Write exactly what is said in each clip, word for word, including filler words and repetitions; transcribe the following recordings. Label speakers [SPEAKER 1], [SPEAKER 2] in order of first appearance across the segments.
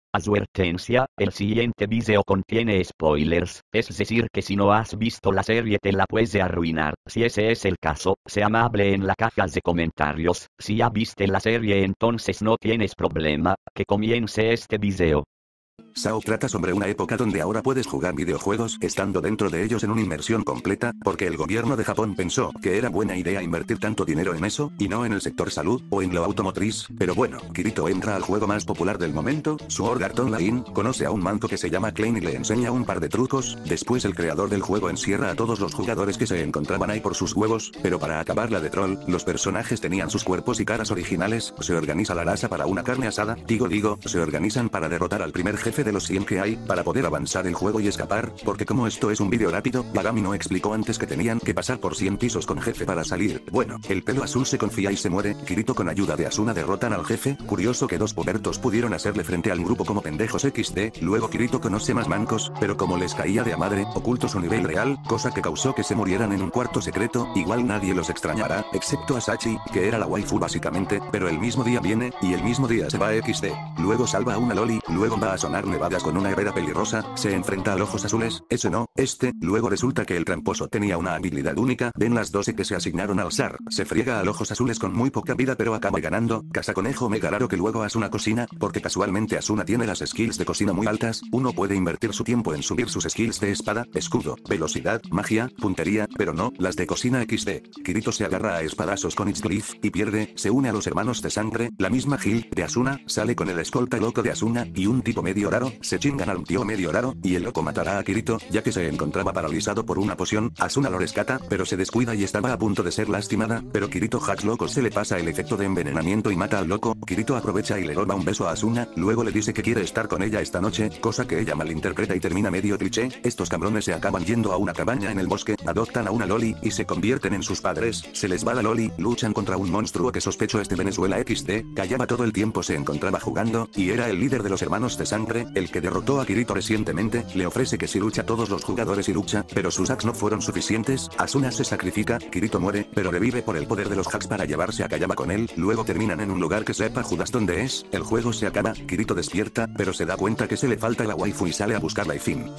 [SPEAKER 1] Advertencia, el siguiente video contiene spoilers, es decir que si no has visto la serie te la puede arruinar. Si ese es el caso, sé amable en la caja de comentarios. Si ya viste la serie entonces no tienes problema, que comience este video.
[SPEAKER 2] S A O trata sobre una época donde ahora puedes jugar videojuegos estando dentro de ellos en una inmersión completa, porque el gobierno de Japón pensó que era buena idea invertir tanto dinero en eso, y no en el sector salud, o en lo automotriz, pero bueno, Kirito entra al juego más popular del momento, Sword Art Online, conoce a un manco que se llama Klein y le enseña un par de trucos, después el creador del juego encierra a todos los jugadores que se encontraban ahí por sus huevos, pero para acabarla de troll, los personajes tenían sus cuerpos y caras originales, se organiza la raza para una carne asada, digo digo, se organizan para derrotar al primer jefe de los cien que hay, para poder avanzar el juego y escapar, porque como esto es un vídeo rápido, Yagami no explicó antes que tenían que pasar por cien pisos con jefe para salir. Bueno, el pelo azul se confía y se muere, Kirito con ayuda de Asuna derrotan al jefe, curioso que dos pubertos pudieron hacerle frente al grupo como pendejos equis de, luego Kirito conoce más mancos, pero como les caía de a madre, oculto su nivel real, cosa que causó que se murieran en un cuarto secreto, igual nadie los extrañará, excepto a Sachi, que era la waifu básicamente, pero el mismo día viene, y el mismo día se va a equis de, luego salva a una loli, luego va a sonar nevadas con una herrera pelirrosa, se enfrenta a los ojos azules, ese no, este, luego resulta que el tramposo tenía una habilidad única, ven las doce que se asignaron al zar, se friega a los ojos azules con muy poca vida pero acaba ganando, casa conejo mega raro que luego Asuna cocina, porque casualmente Asuna tiene las skills de cocina muy altas, uno puede invertir su tiempo en subir sus skills de espada, escudo, velocidad, magia, puntería, pero no, las de cocina equis de, Kirito se agarra a espadazos con Itzglyph, y pierde, se une a los hermanos de sangre, la misma Gil, de Asuna, sale con el escolta loco de Asuna, y un tipo medio raro, se chingan a un tío medio raro, y el loco matará a Kirito, ya que se encontraba paralizado por una poción, Asuna lo rescata, pero se descuida y estaba a punto de ser lastimada, pero Kirito hacks loco se le pasa el efecto de envenenamiento y mata al loco, Kirito aprovecha y le roba un beso a Asuna, luego le dice que quiere estar con ella esta noche, cosa que ella malinterpreta y termina medio cliché, estos cabrones se acaban yendo a una cabaña en el bosque, adoptan a una loli, y se convierten en sus padres, se les va la loli, luchan contra un monstruo que sospecho es de Venezuela equis de, callaba todo el tiempo se encontraba jugando, y era el líder de los hermanos de sangre, el que derrotó a Kirito recientemente, le ofrece que si lucha todos los jugadores y lucha, pero sus hacks no fueron suficientes, Asuna se sacrifica, Kirito muere, pero revive por el poder de los hacks para llevarse a Kayama con él, luego terminan en un lugar que sepa Judas dónde es, el juego se acaba, Kirito despierta, pero se da cuenta que se le falta la waifu y sale a buscarla y fin.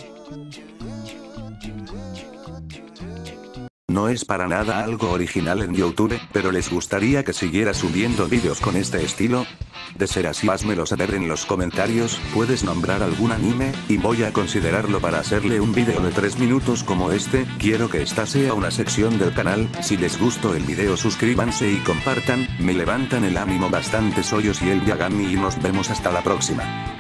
[SPEAKER 2] No es para nada algo original en YouTube, pero les gustaría que siguiera subiendo vídeos con este estilo. De ser así házmelo saber en los comentarios, puedes nombrar algún anime, y voy a considerarlo para hacerle un video de tres minutos como este, quiero que esta sea una sección del canal, si les gustó el video suscríbanse y compartan, me levantan el ánimo bastante soy yo y el Yagami y nos vemos hasta la próxima.